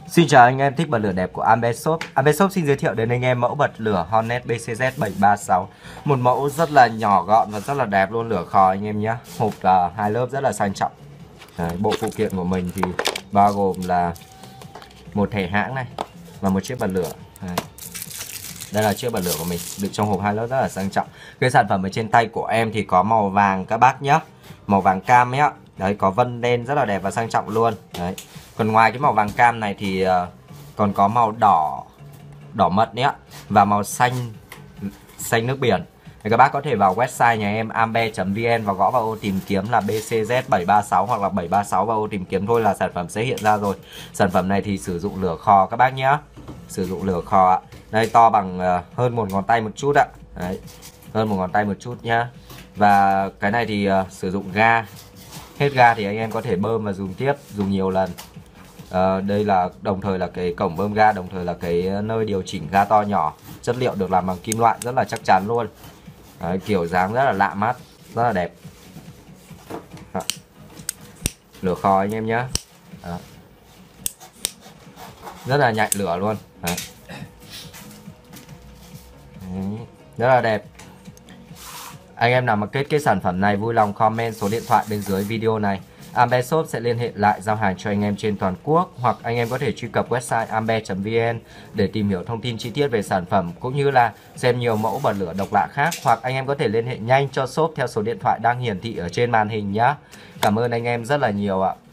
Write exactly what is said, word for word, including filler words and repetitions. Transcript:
Xin chào anh em thích bật lửa đẹp của Ambeshop. Ambeshop xin giới thiệu đến anh em mẫu bật lửa Hornet bê xê Z bảy ba sáu. Một mẫu rất là nhỏ gọn và rất là đẹp luôn, lửa khói anh em nhé. Hộp là hai lớp rất là sang trọng. Đấy, bộ phụ kiện của mình thì bao gồm là một thẻ hãng này và một chiếc bật lửa. Đấy. Đây là chiếc bật lửa của mình, được trong hộp hai lớp rất là sang trọng. Cái sản phẩm ở trên tay của em thì có màu vàng các bác nhé, màu vàng cam nhé. Đấy, có vân đen rất là đẹp và sang trọng luôn. Đấy. Còn ngoài cái màu vàng cam này thì uh, còn có màu đỏ đỏ mật nhé, và màu xanh xanh nước biển. Thì các bác có thể vào website nhà em ambe chấm vn và gõ vào ô tìm kiếm là bê xê Z bảy ba sáu hoặc là bảy ba sáu vào ô tìm kiếm thôi là sản phẩm sẽ hiện ra rồi. Sản phẩm này thì sử dụng lửa khò các bác nhé, sử dụng lửa khò ạ. Đây, to bằng uh, hơn một ngón tay một chút ạ. Đấy, hơn một ngón tay một chút nhá. Và cái này thì uh, sử dụng ga. Hết ga thì anh em có thể bơm và dùng tiếp, dùng nhiều lần. À, đây là đồng thời là cái cổng bơm ga, đồng thời là cái nơi điều chỉnh ga to nhỏ. Chất liệu được làm bằng kim loại rất là chắc chắn luôn. Đấy, kiểu dáng rất là lạ mắt, rất là đẹp. Đó. Lửa khói anh em nhé. Đó. Rất là nhạy lửa luôn. Đấy. Đấy. Rất là đẹp. Anh em nào mà kết cái sản phẩm này vui lòng comment số điện thoại bên dưới video này. Ambeshop sẽ liên hệ lại giao hàng cho anh em trên toàn quốc, hoặc anh em có thể truy cập website ambe chấm vn để tìm hiểu thông tin chi tiết về sản phẩm cũng như là xem nhiều mẫu bật lửa độc lạ khác, hoặc anh em có thể liên hệ nhanh cho shop theo số điện thoại đang hiển thị ở trên màn hình nhé. Cảm ơn anh em rất là nhiều ạ.